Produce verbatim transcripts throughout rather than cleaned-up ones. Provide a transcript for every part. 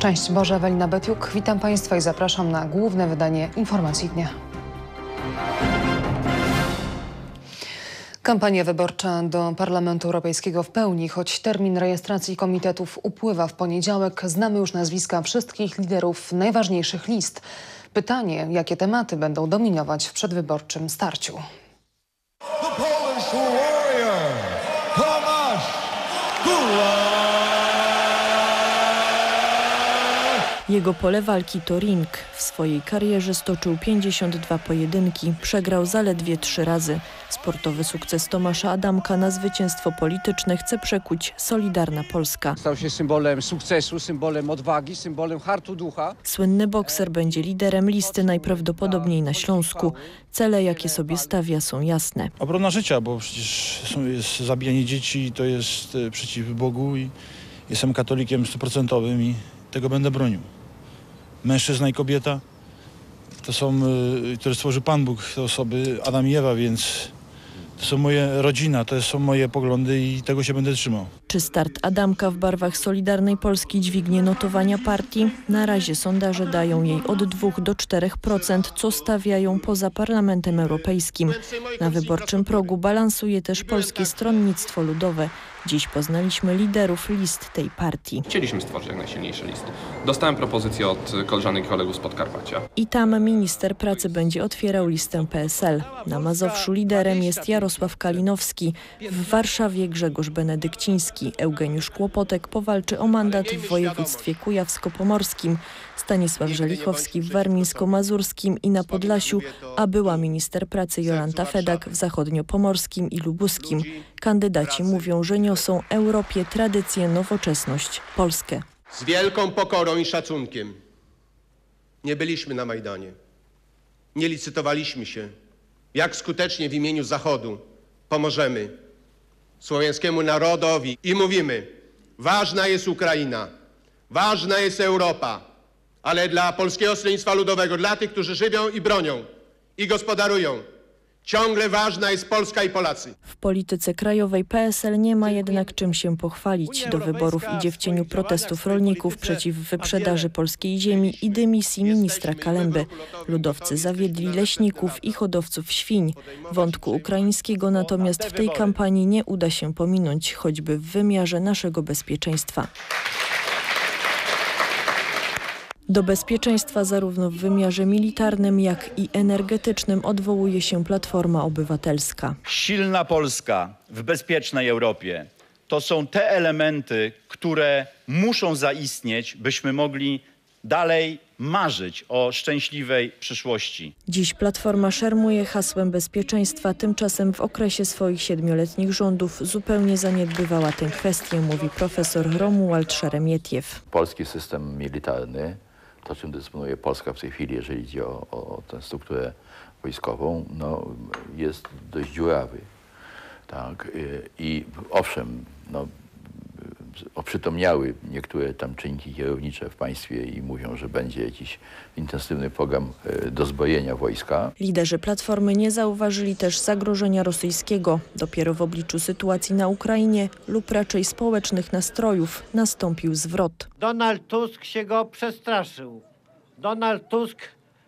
Szczęść Boże, Ewelina Betiuk. Witam Państwa i zapraszam na główne wydanie informacji dnia. Kampania wyborcza do Parlamentu Europejskiego w pełni, choć termin rejestracji komitetów upływa w poniedziałek. Znamy już nazwiska wszystkich liderów najważniejszych list. Pytanie, jakie tematy będą dominować w przedwyborczym starciu. The Polish warrior, Tomasz Gula. Jego pole walki to ring. W swojej karierze stoczył pięćdziesiąt dwa pojedynki, przegrał zaledwie trzy razy. Sportowy sukces Tomasza Adamka na zwycięstwo polityczne chce przekuć Solidarna Polska. Stał się symbolem sukcesu, symbolem odwagi, symbolem hartu ducha. Słynny bokser będzie liderem listy najprawdopodobniej na Śląsku. Cele, jakie sobie stawia, są jasne. Obrona życia, bo przecież są, jest zabijanie dzieci, to jest przeciw Bogu i jestem katolikiem stuprocentowym i tego będę bronił. Mężczyzna i kobieta to są, które stworzył Pan Bóg, te osoby, Adam i Ewa, więc to są moje rodzina, to są moje poglądy i tego się będę trzymał. Czy start Adamka w barwach Solidarnej Polski dźwignie notowania partii? Na razie sondaże dają jej od dwóch do czterech procent, co stawiają poza Parlamentem Europejskim. Na wyborczym progu balansuje też Polskie Stronnictwo Ludowe. Dziś poznaliśmy liderów list tej partii. Chcieliśmy stworzyć jak najsilniejszy list. Dostałem propozycję od koleżanek i kolegów z Podkarpacia. I tam minister pracy będzie otwierał listę P S L. Na Mazowszu liderem jest Jarosław Kalinowski. W Warszawie Grzegorz Benedykciński. Eugeniusz Kłopotek powalczy o mandat w województwie kujawsko-pomorskim. Stanisław Żelichowski w warmińsko-mazurskim i na Podlasiu, a była minister pracy Jolanta Fedak w zachodniopomorskim i lubuskim. Kandydaci mówią, że niosą Europie tradycję, nowoczesność, Polskę. Z wielką pokorą i szacunkiem nie byliśmy na Majdanie. Nie licytowaliśmy się, jak skutecznie w imieniu Zachodu pomożemy słowiańskiemu narodowi i mówimy, ważna jest Ukraina, ważna jest Europa, ale dla Polskiego Stronnictwa Ludowego, dla tych, którzy żywią i bronią i gospodarują, ciągle ważna jest Polska i Polacy. W polityce krajowej P S L nie ma jednak czym się pochwalić. Do wyborów idzie w cieniu protestów rolników przeciw wyprzedaży polskiej ziemi i dymisji ministra Kalemby. Ludowcy zawiedli leśników i hodowców świń. Wątku ukraińskiego natomiast w tej kampanii nie uda się pominąć, choćby w wymiarze naszego bezpieczeństwa. Do bezpieczeństwa zarówno w wymiarze militarnym, jak i energetycznym odwołuje się Platforma Obywatelska. Silna Polska w bezpiecznej Europie to są te elementy, które muszą zaistnieć, byśmy mogli dalej marzyć o szczęśliwej przyszłości. Dziś Platforma szermuje hasłem bezpieczeństwa, tymczasem w okresie swoich siedmioletnich rządów zupełnie zaniedbywała tę kwestię, mówi profesor Romuald Szeremietiew. Polski system militarny, to czym dysponuje Polska w tej chwili, jeżeli idzie o, o tę strukturę wojskową, no, jest dość dziurawy. Tak? I, i owszem, no, oprzytomniały niektóre tam czynniki kierownicze w państwie i mówią, że będzie jakiś intensywny program dozbrojenia wojska. Liderzy Platformy nie zauważyli też zagrożenia rosyjskiego. Dopiero w obliczu sytuacji na Ukrainie lub raczej społecznych nastrojów nastąpił zwrot. Donald Tusk się go przestraszył. Donald Tusk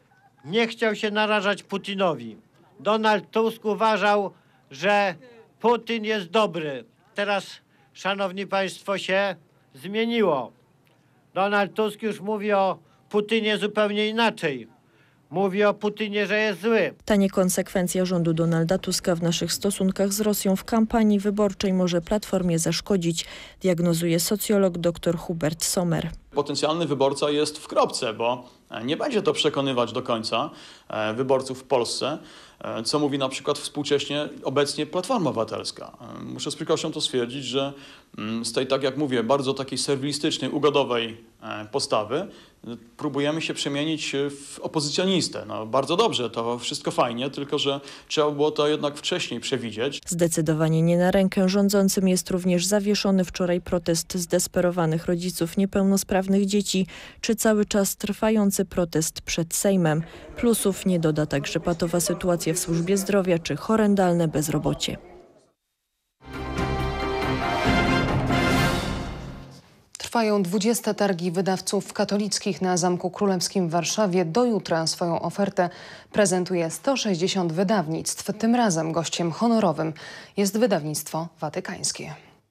nie chciał się narażać Putinowi. Donald Tusk uważał, że Putin jest dobry. Teraz, szanowni państwo, się zmieniło. Donald Tusk już mówi o Putinie zupełnie inaczej. Mówi o Putinie, że jest zły. Ta niekonsekwencja rządu Donalda Tuska w naszych stosunkach z Rosją w kampanii wyborczej może Platformie zaszkodzić, diagnozuje socjolog dr Hubert Sommer. Potencjalny wyborca jest w kropce, bo nie będzie to przekonywać do końca wyborców w Polsce, co mówi na przykład współcześnie obecnie Platforma Obywatelska. Muszę z przykrością to stwierdzić, że z tej, tak jak mówię, bardzo takiej serwilistycznej, ugodowej postawy próbujemy się przemienić w opozycjonistę. No, bardzo dobrze, to wszystko fajnie, tylko że trzeba było to jednak wcześniej przewidzieć. Zdecydowanie nie na rękę rządzącym jest również zawieszony wczoraj protest zdesperowanych rodziców niepełnosprawnych dzieci, czy cały czas trwający protest przed Sejmem. Plusów nie doda także patowa sytuacja w służbie zdrowia czy horrendalne bezrobocie. Trwają dwudzieste targi wydawców katolickich na Zamku Królewskim w Warszawie. Do jutra swoją ofertę prezentuje sto sześćdziesiąt wydawnictw. Tym razem gościem honorowym jest wydawnictwo watykańskie.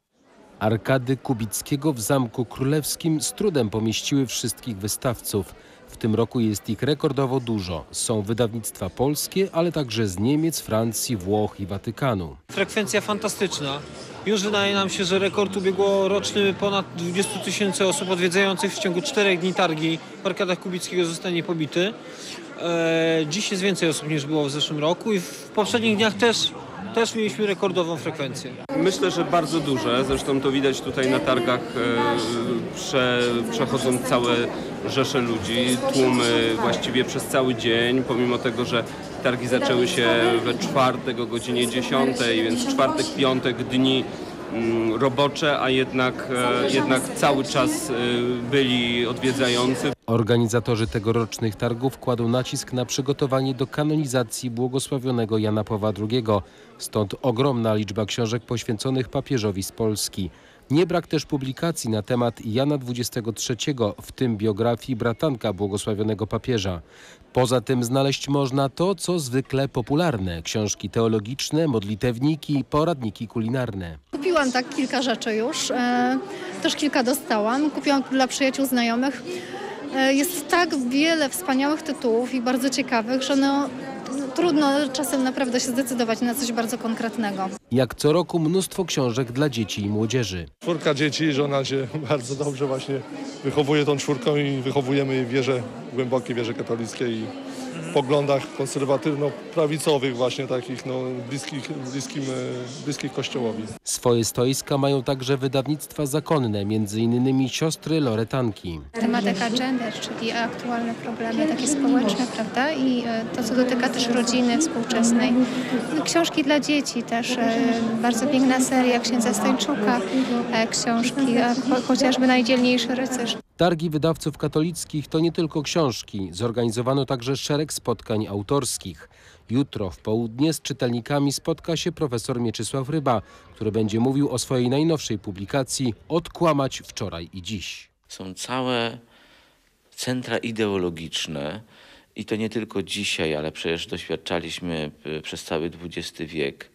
Arkady Kubickiego w Zamku Królewskim z trudem pomieściły wszystkich wystawców. W tym roku jest ich rekordowo dużo. Są wydawnictwa polskie, ale także z Niemiec, Francji, Włoch i Watykanu. Frekwencja fantastyczna. Już wydaje nam się, że rekord ubiegłoroczny ponad dwadzieścia tysięcy osób odwiedzających w ciągu czterech dni targi w Arkadach Kubickiego zostanie pobity. E, dziś jest więcej osób niż było w zeszłym roku i w poprzednich dniach też, też mieliśmy rekordową frekwencję. Myślę, że bardzo duże. Zresztą to widać tutaj na targach, e, prze, przechodzą całe rzesze ludzi, tłumy właściwie przez cały dzień, pomimo tego, że targi zaczęły się we czwartek o godzinie dziesiątej, więc czwartek, piątek, dni mm, robocze, a jednak, e, jednak cały czas e, byli odwiedzający. Organizatorzy tegorocznych targów kładą nacisk na przygotowanie do kanonizacji błogosławionego Jana Pawła drugiego. Stąd ogromna liczba książek poświęconych papieżowi z Polski. Nie brak też publikacji na temat Jana dwudziestego trzeciego, w tym biografii bratanka błogosławionego papieża. Poza tym znaleźć można to, co zwykle popularne. Książki teologiczne, modlitewniki, poradniki kulinarne. Kupiłam tak kilka rzeczy już, e, też kilka dostałam. Kupiłam dla przyjaciół, znajomych. E, jest tak wiele wspaniałych tytułów i bardzo ciekawych, że no, trudno czasem naprawdę się zdecydować na coś bardzo konkretnego. Jak co roku mnóstwo książek dla dzieci i młodzieży. Czwórka dzieci, żona się bardzo dobrze właśnie wychowuje tą czwórką i wychowujemy jej w wierze, głębokiej wierze katolickiej i w poglądach konserwatywno-prawicowych właśnie takich no, bliskich, bliskim, bliskich Kościołowi. Swoje stoiska mają także wydawnictwa zakonne, między innymi siostry Loretanki. Tematyka gender, czyli aktualne problemy takie społeczne, prawda? I to, co dotyka też rodziny współczesnej. Książki dla dzieci też, bardzo piękna seria księdza Stańczuka, książki, chociażby Najdzielniejszy rycerz. Targi wydawców katolickich to nie tylko książki. Zorganizowano także szereg spotkań autorskich. Jutro w południe z czytelnikami spotka się profesor Mieczysław Ryba, który będzie mówił o swojej najnowszej publikacji Odkłamać wczoraj i dziś. Są całe centra ideologiczne i to nie tylko dzisiaj, ale przecież doświadczaliśmy przez cały dwudziesty wiek.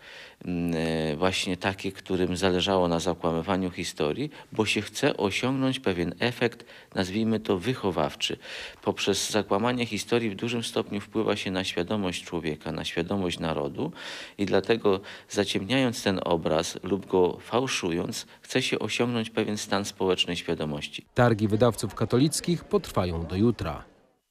Właśnie takie, którym zależało na zakłamywaniu historii, bo się chce osiągnąć pewien efekt, nazwijmy to wychowawczy. Poprzez zakłamanie historii w dużym stopniu wpływa się na świadomość człowieka, na świadomość narodu i dlatego zaciemniając ten obraz lub go fałszując, chce się osiągnąć pewien stan społecznej świadomości. Targi wydawców katolickich potrwają do jutra.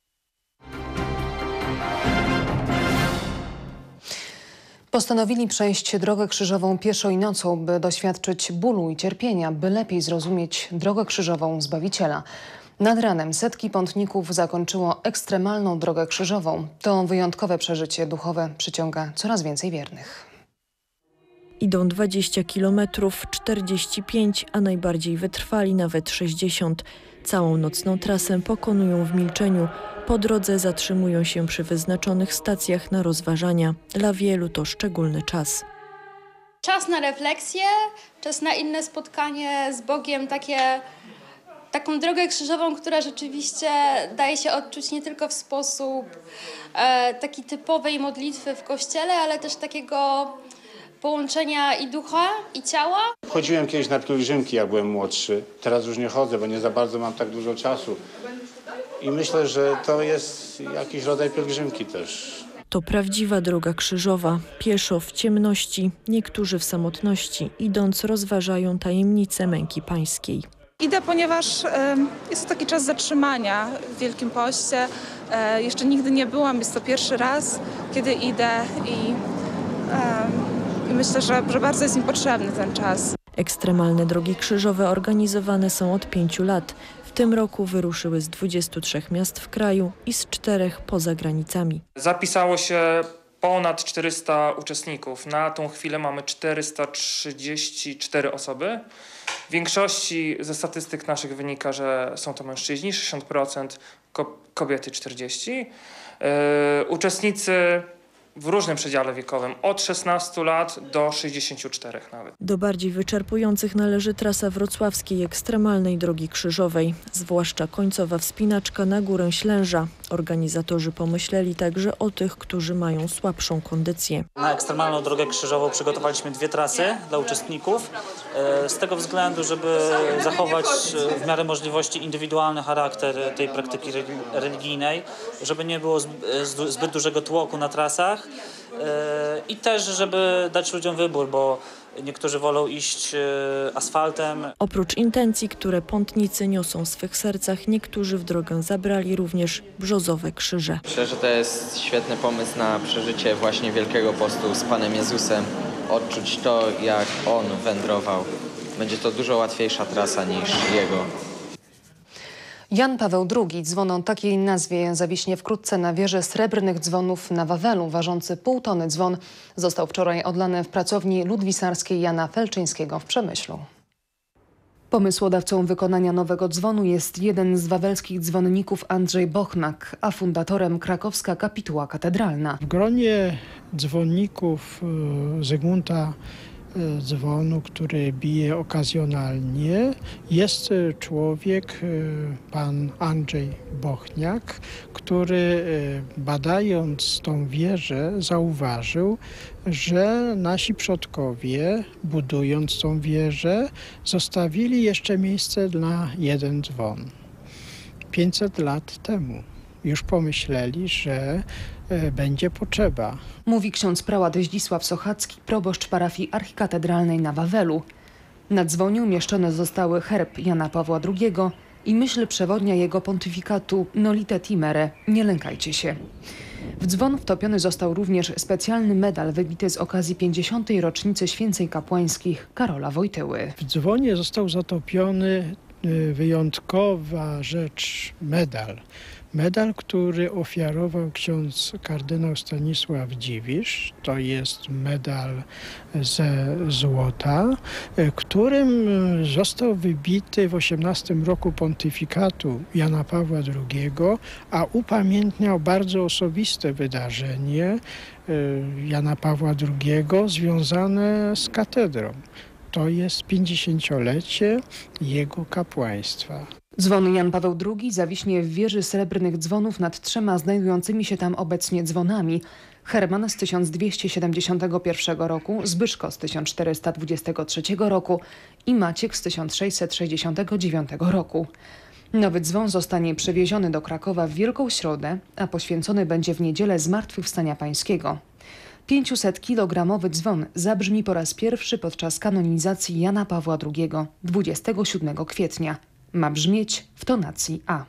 Postanowili przejść drogę krzyżową pieszo i nocą, by doświadczyć bólu i cierpienia, by lepiej zrozumieć drogę krzyżową Zbawiciela. Nad ranem setki pątników zakończyło ekstremalną drogę krzyżową. To wyjątkowe przeżycie duchowe przyciąga coraz więcej wiernych. Idą dwadzieścia kilometrów, czterdzieści pięć, a najbardziej wytrwali nawet sześćdziesiąt. Całą nocną trasę pokonują w milczeniu. Po drodze zatrzymują się przy wyznaczonych stacjach na rozważania. Dla wielu to szczególny czas. Czas na refleksję, czas na inne spotkanie z Bogiem, takie, taką drogę krzyżową, która rzeczywiście daje się odczuć nie tylko w sposób e, taki typowej modlitwy w kościele, ale też takiego połączenia i ducha, i ciała. Chodziłem kiedyś na pielgrzymki, jak byłem młodszy. Teraz już nie chodzę, bo nie za bardzo mam tak dużo czasu. I myślę, że to jest jakiś rodzaj pielgrzymki też. To prawdziwa droga krzyżowa. Pieszo w ciemności, niektórzy w samotności. Idąc rozważają tajemnice męki pańskiej. Idę, ponieważ e, jest to taki czas zatrzymania w Wielkim Poście. E, jeszcze nigdy nie byłam, jest to pierwszy raz, kiedy idę i, e, i myślę, że, że bardzo jest mi potrzebny ten czas. Ekstremalne drogi krzyżowe organizowane są od pięciu lat. W tym roku wyruszyły z dwudziestu trzech miast w kraju i z czterech poza granicami. Zapisało się ponad czterysta uczestników. Na tą chwilę mamy czterysta trzydzieści cztery osoby. W większości ze statystyk naszych wynika, że są to mężczyźni, sześćdziesiąt procent, kobiety czterdzieści procent. Yy, uczestnicy w różnym przedziale wiekowym, od szesnastu lat do sześćdziesięciu czterech nawet. Do bardziej wyczerpujących należy trasa wrocławskiej ekstremalnej drogi krzyżowej, zwłaszcza końcowa wspinaczka na górę Ślęża. Organizatorzy pomyśleli także o tych, którzy mają słabszą kondycję. Na ekstremalną drogę krzyżową przygotowaliśmy dwie trasy dla uczestników, z tego względu, żeby zachować w miarę możliwości indywidualny charakter tej praktyki religijnej, żeby nie było zbyt dużego tłoku na trasach i też, żeby dać ludziom wybór, bo niektórzy wolą iść asfaltem. Oprócz intencji, które pątnicy niosą w swych sercach, niektórzy w drogę zabrali również brzozowe krzyże. Myślę, że to jest świetny pomysł na przeżycie właśnie Wielkiego Postu z Panem Jezusem. Odczuć to, jak On wędrował. Będzie to dużo łatwiejsza trasa niż Jego. Jan Paweł drugi, dzwon o takiej nazwie, zawiśnie wkrótce na wieży srebrnych dzwonów na Wawelu. Ważący pół tony dzwon został wczoraj odlany w pracowni ludwisarskiej Jana Felczyńskiego w Przemyślu. Pomysłodawcą wykonania nowego dzwonu jest jeden z wawelskich dzwonników Andrzej Bochnak, a fundatorem krakowska kapituła katedralna. W gronie dzwonników Zygmunta dzwonu, który bije okazjonalnie, jest człowiek, pan Andrzej Bochniak, który badając tą wieżę zauważył, że nasi przodkowie, budując tą wieżę, zostawili jeszcze miejsce na jeden dzwon. pięćset lat temu już pomyśleli, że będzie potrzeba. Mówi ksiądz prałat Zdzisław Sochacki, proboszcz parafii archikatedralnej na Wawelu. Na dzwonie umieszczone zostały herb Jana Pawła drugiego i myśl przewodnia jego pontyfikatu Nolite timere, nie lękajcie się. W dzwon wtopiony został również specjalny medal wybity z okazji pięćdziesiątej rocznicy święceń kapłańskich Karola Wojtyły. W dzwonie został zatopiony wyjątkowa rzecz, medal. Medal, który ofiarował ksiądz kardynał Stanisław Dziwisz, to jest medal ze złota, którym został wybity w osiemnastym roku pontyfikatu Jana Pawła drugiego, a upamiętniał bardzo osobiste wydarzenie Jana Pawła drugiego związane z katedrą. To jest pięćdziesięciolecie jego kapłaństwa. Dzwon Jan Paweł drugi zawiśnie w wieży srebrnych dzwonów nad trzema znajdującymi się tam obecnie dzwonami. Herman z tysiąc dwieście siedemdziesiątego pierwszego roku, Zbyszko z tysiąc czterysta dwudziestego trzeciego roku i Maciek z tysiąc sześćset sześćdziesiątego dziewiątego roku. Nowy dzwon zostanie przewieziony do Krakowa w Wielką Środę, a poświęcony będzie w niedzielę Zmartwychwstania Pańskiego. pięćset-kilogramowy dzwon zabrzmi po raz pierwszy podczas kanonizacji Jana Pawła drugiego dwudziestego siódmego kwietnia. Ma brzmieć w tonacji A.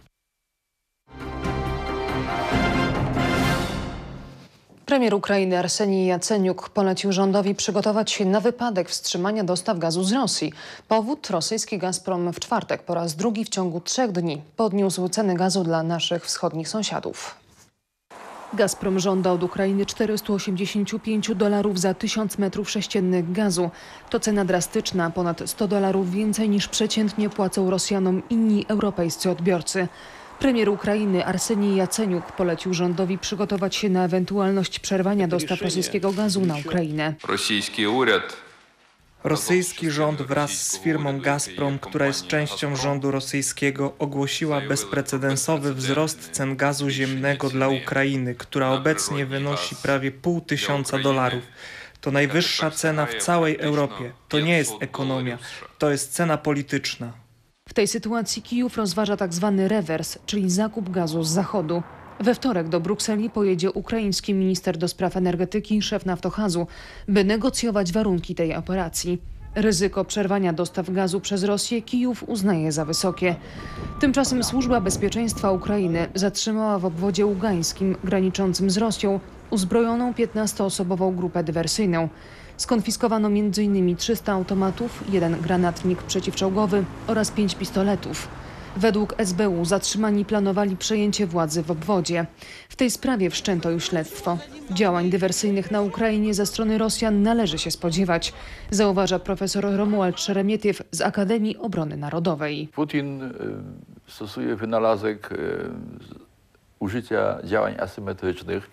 Premier Ukrainy Arsenij Jaceniuk polecił rządowi przygotować się na wypadek wstrzymania dostaw gazu z Rosji. Powód: rosyjski Gazprom w czwartek po raz drugi w ciągu trzech dni podniósł ceny gazu dla naszych wschodnich sąsiadów. Gazprom żąda od Ukrainy czterystu osiemdziesięciu pięciu dolarów za tysiąc metrów sześciennych gazu. To cena drastyczna, ponad sto dolarów więcej niż przeciętnie płacą Rosjanom inni europejscy odbiorcy. Premier Ukrainy Arsenij Jaceniuk polecił rządowi przygotować się na ewentualność przerwania dostaw rosyjskiego gazu na Ukrainę. Rosyjski urząd Rosyjski rząd wraz z firmą Gazprom, która jest częścią rządu rosyjskiego, ogłosiła bezprecedensowy wzrost cen gazu ziemnego dla Ukrainy, która obecnie wynosi prawie pół tysiąca dolarów. To najwyższa cena w całej Europie. To nie jest ekonomia, to jest cena polityczna. W tej sytuacji Kijów rozważa tak zwany rewers, czyli zakup gazu z zachodu. We wtorek do Brukseli pojedzie ukraiński minister do spraw energetyki i szef Naftogazu, by negocjować warunki tej operacji. Ryzyko przerwania dostaw gazu przez Rosję Kijów uznaje za wysokie. Tymczasem Służba Bezpieczeństwa Ukrainy zatrzymała w obwodzie ługańskim graniczącym z Rosją uzbrojoną piętnastoosobową grupę dywersyjną. Skonfiskowano między innymi trzysta automatów, jeden granatnik przeciwczołgowy oraz pięć pistoletów. Według S B U zatrzymani planowali przejęcie władzy w obwodzie. W tej sprawie wszczęto już śledztwo. Działań dywersyjnych na Ukrainie ze strony Rosjan należy się spodziewać, zauważa profesor Romuald Szeremietiew z Akademii Obrony Narodowej. Putin stosuje wynalazek użycia działań asymetrycznych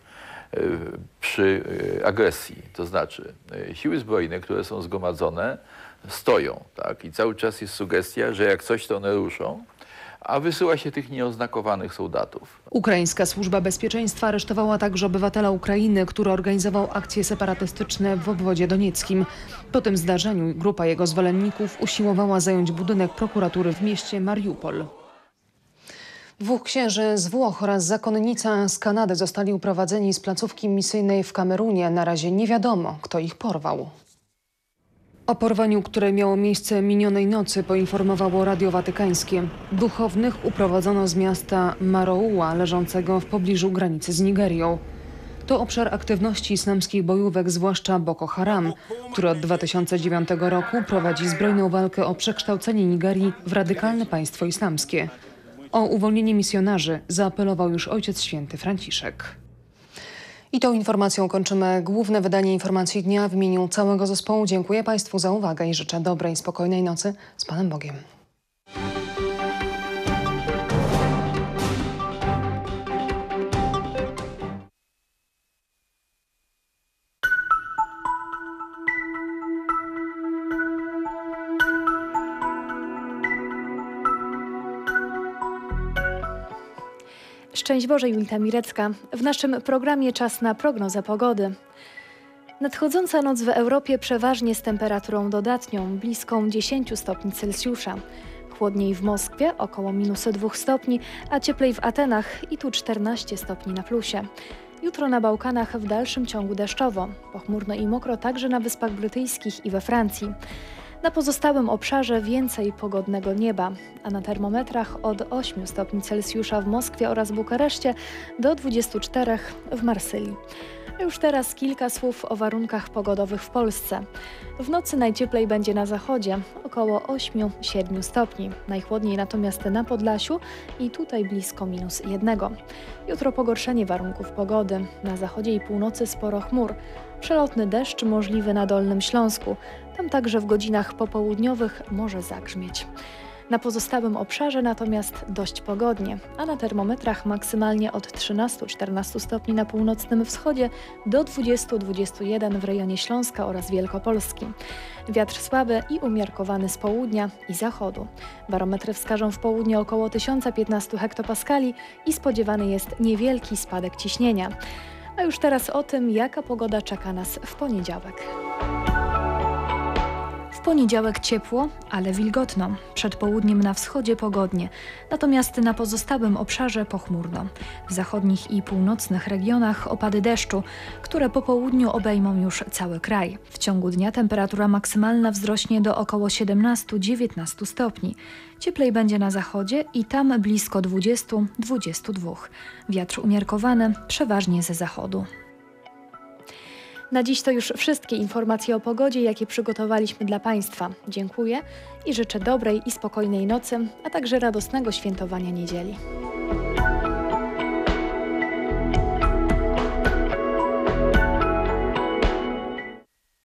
przy agresji. To znaczy siły zbrojne, które są zgromadzone, stoją, tak? I cały czas jest sugestia, że jak coś, to one ruszą, a wysyła się tych nieoznakowanych soldatów. Ukraińska Służba Bezpieczeństwa aresztowała także obywatela Ukrainy, który organizował akcje separatystyczne w obwodzie donieckim. Po tym zdarzeniu grupa jego zwolenników usiłowała zająć budynek prokuratury w mieście Mariupol. Dwóch księży z Włoch oraz zakonnica z Kanady zostali uprowadzeni z placówki misyjnej w Kamerunie. Na razie nie wiadomo, kto ich porwał. O porwaniu, które miało miejsce minionej nocy, poinformowało Radio Watykańskie. Duchownych uprowadzono z miasta Maroua, leżącego w pobliżu granicy z Nigerią. To obszar aktywności islamskich bojówek, zwłaszcza Boko Haram, który od dwa tysiące dziewiątego roku prowadzi zbrojną walkę o przekształcenie Nigerii w radykalne państwo islamskie. O uwolnienie misjonarzy zaapelował już Ojciec Święty Franciszek. I tą informacją kończymy główne wydanie Informacji Dnia. W imieniu całego zespołu dziękuję Państwu za uwagę i życzę dobrej, spokojnej nocy. Z Panem Bogiem. Szczęść Boże, Julita Mirecka. W naszym programie czas na prognozę pogody. Nadchodząca noc w Europie przeważnie z temperaturą dodatnią, bliską dziesięciu stopni Celsjusza. Chłodniej w Moskwie, około minus dwóch stopni, a cieplej w Atenach i tu czternaście stopni na plusie. Jutro na Bałkanach w dalszym ciągu deszczowo, pochmurno i mokro także na Wyspach Brytyjskich i we Francji. Na pozostałym obszarze więcej pogodnego nieba, a na termometrach od ośmiu stopni Celsjusza w Moskwie oraz Bukareszcie do dwudziestu czterech w Marsylii. A już teraz kilka słów o warunkach pogodowych w Polsce. W nocy najcieplej będzie na zachodzie, około ośmiu do siedmiu stopni. Najchłodniej natomiast na Podlasiu i tutaj blisko minus jednego. Jutro pogorszenie warunków pogody. Na zachodzie i północy sporo chmur. Przelotny deszcz możliwy na Dolnym Śląsku. Tam także w godzinach popołudniowych może zagrzmieć. Na pozostałym obszarze natomiast dość pogodnie, a na termometrach maksymalnie od trzynastu do czternastu stopni na północnym wschodzie do dwudziestu do dwudziestu jeden w rejonie Śląska oraz Wielkopolski. Wiatr słaby i umiarkowany z południa i zachodu. Barometry wskażą w południe około tysiąc piętnaście hektopaskali i spodziewany jest niewielki spadek ciśnienia. A już teraz o tym, jaka pogoda czeka nas w poniedziałek. W poniedziałek ciepło, ale wilgotno. Przed południem na wschodzie pogodnie, natomiast na pozostałym obszarze pochmurno. W zachodnich i północnych regionach opady deszczu, które po południu obejmą już cały kraj. W ciągu dnia temperatura maksymalna wzrośnie do około siedemnastu do dziewiętnastu stopni. Cieplej będzie na zachodzie i tam blisko dwudziestu do dwudziestu dwóch. Wiatr umiarkowany, przeważnie ze zachodu. Na dziś to już wszystkie informacje o pogodzie, jakie przygotowaliśmy dla Państwa. Dziękuję i życzę dobrej i spokojnej nocy, a także radosnego świętowania niedzieli.